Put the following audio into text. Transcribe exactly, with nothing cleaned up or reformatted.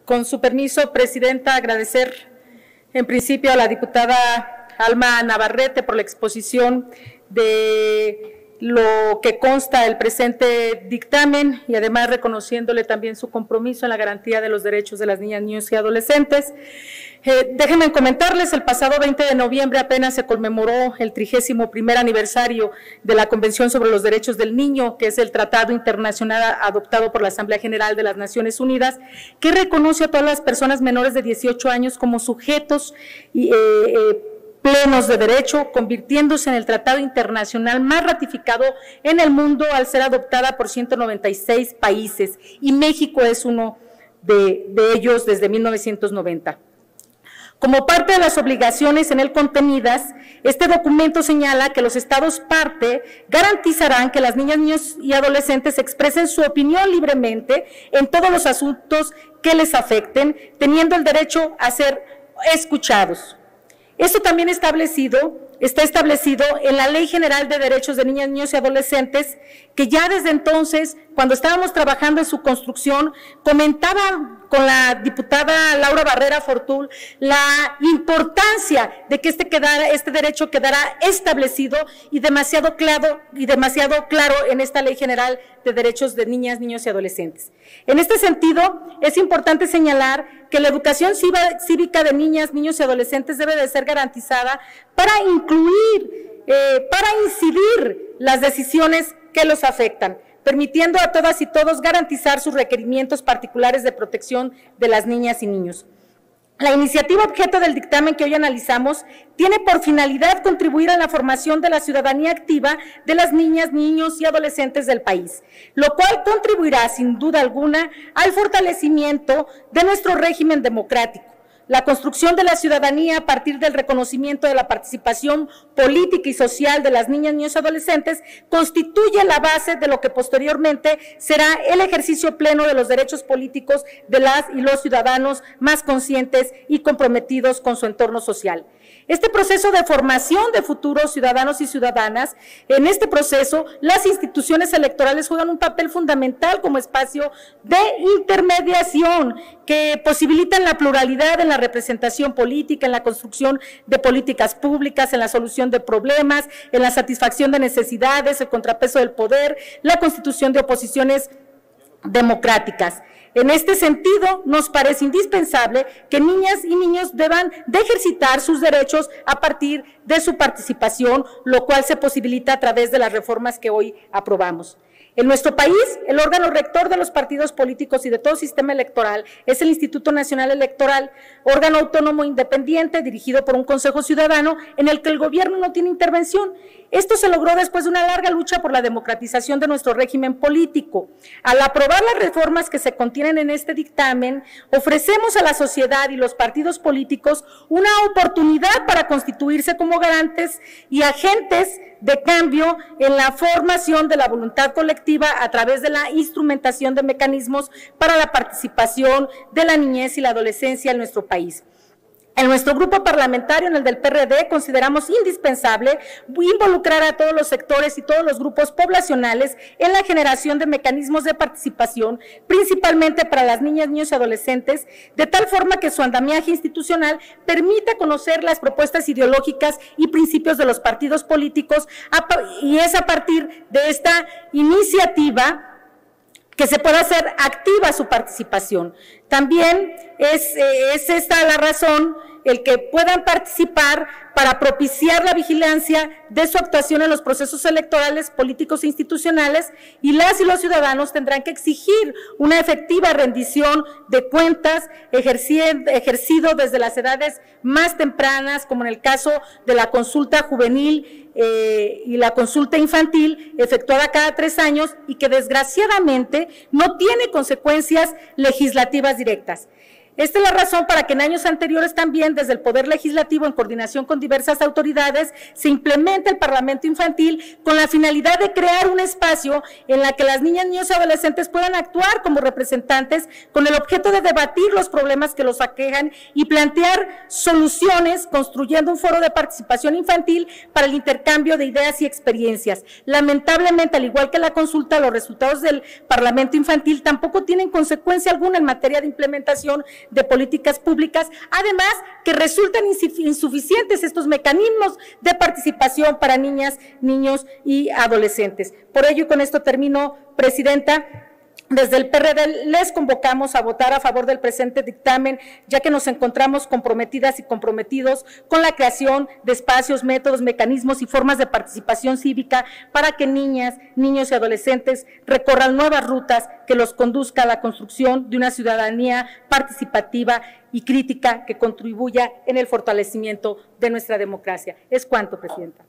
Con su permiso, Presidenta, agradecer en principio a la diputada Alma Navarrete por la exposición de lo que consta el presente dictamen y además reconociéndole también su compromiso en la garantía de los derechos de las niñas, niños y adolescentes. Eh, déjenme comentarles, el pasado veinte de noviembre apenas se conmemoró el trigésimo primer aniversario de la Convención sobre los Derechos del Niño, que es el tratado internacional adoptado por la Asamblea General de las Naciones Unidas, que reconoce a todas las personas menores de dieciocho años como sujetos y, eh, eh, plenos de derecho, convirtiéndose en el tratado internacional más ratificado en el mundo al ser adoptada por ciento noventa y seis países, y México es uno de, de ellos desde mil novecientos noventa. Como parte de las obligaciones en él contenidas, este documento señala que los estados parte garantizarán que las niñas, niños y adolescentes expresen su opinión libremente en todos los asuntos que les afecten, teniendo el derecho a ser escuchados. Esto también establecido, está establecido en la Ley General de Derechos de Niñas, Niños y Adolescentes, que ya desde entonces, cuando estábamos trabajando en su construcción, comentaba con la diputada Laura Barrera Fortul la importancia de que este, quedara, este derecho quedara establecido y demasiado claro, y demasiado claro en esta Ley General de Derechos de Niñas, Niños y Adolescentes. En este sentido, es importante señalar que la educación cívica de niñas, niños y adolescentes debe de ser garantizada para incluir, eh, para incidir las decisiones que los afectan, permitiendo a todas y todos garantizar sus requerimientos particulares de protección de las niñas y niños. La iniciativa objeto del dictamen que hoy analizamos tiene por finalidad contribuir a la formación de la ciudadanía activa de las niñas, niños y adolescentes del país, lo cual contribuirá sin duda alguna al fortalecimiento de nuestro régimen democrático. La construcción de la ciudadanía a partir del reconocimiento de la participación política y social de las niñas, niños y adolescentes constituye la base de lo que posteriormente será el ejercicio pleno de los derechos políticos de las y los ciudadanos más conscientes y comprometidos con su entorno social. Este proceso de formación de futuros ciudadanos y ciudadanas, en este proceso las instituciones electorales juegan un papel fundamental como espacio de intermediación que posibilitan la pluralidad en la representación política, en la construcción de políticas públicas, en la solución de problemas, en la satisfacción de necesidades, el contrapeso del poder, la constitución de oposiciones democráticas. En este sentido, nos parece indispensable que niñas y niños deban de ejercitar sus derechos a partir de su participación, lo cual se posibilita a través de las reformas que hoy aprobamos. En nuestro país, el órgano rector de los partidos políticos y de todo sistema electoral es el Instituto Nacional Electoral, órgano autónomo independiente dirigido por un Consejo Ciudadano en el que el gobierno no tiene intervención. Esto se logró después de una larga lucha por la democratización de nuestro régimen político. Al aprobar las reformas que se contienen en este dictamen, ofrecemos a la sociedad y los partidos políticos una oportunidad para constituirse como garantes y agentes de cambio en la formación de la voluntad colectiva a través de la instrumentación de mecanismos para la participación de la niñez y la adolescencia en nuestro país. En nuestro grupo parlamentario, en el del P R D, consideramos indispensable involucrar a todos los sectores y todos los grupos poblacionales en la generación de mecanismos de participación, principalmente para las niñas, niños y adolescentes, de tal forma que su andamiaje institucional permita conocer las propuestas ideológicas y principios de los partidos políticos, y es a partir de esta iniciativa que se pueda hacer activa su participación. También es, es esta la razón el que puedan participar para propiciar la vigilancia de su actuación en los procesos electorales, políticos e institucionales, y las y los ciudadanos tendrán que exigir una efectiva rendición de cuentas ejercido desde las edades más tempranas, como en el caso de la consulta juvenil eh, y la consulta infantil, efectuada cada tres años y que desgraciadamente no tiene consecuencias legislativas directas. Esta es la razón para que en años anteriores también, desde el Poder Legislativo, en coordinación con diversas autoridades, se implementa el Parlamento Infantil con la finalidad de crear un espacio en la que las niñas, niños y adolescentes puedan actuar como representantes con el objeto de debatir los problemas que los aquejan y plantear soluciones, construyendo un foro de participación infantil para el intercambio de ideas y experiencias. Lamentablemente, al igual que la consulta, los resultados del Parlamento Infantil tampoco tienen consecuencia alguna en materia de implementación de políticas públicas, además que resultan insuficientes estos mecanismos de participación para niñas, niños y adolescentes. Por ello, y con esto termino, Presidenta, desde el P R D les convocamos a votar a favor del presente dictamen, ya que nos encontramos comprometidas y comprometidos con la creación de espacios, métodos, mecanismos y formas de participación cívica para que niñas, niños y adolescentes recorran nuevas rutas que los conduzca a la construcción de una ciudadanía participativa y crítica que contribuya en el fortalecimiento de nuestra democracia. Es cuanto, Presidenta.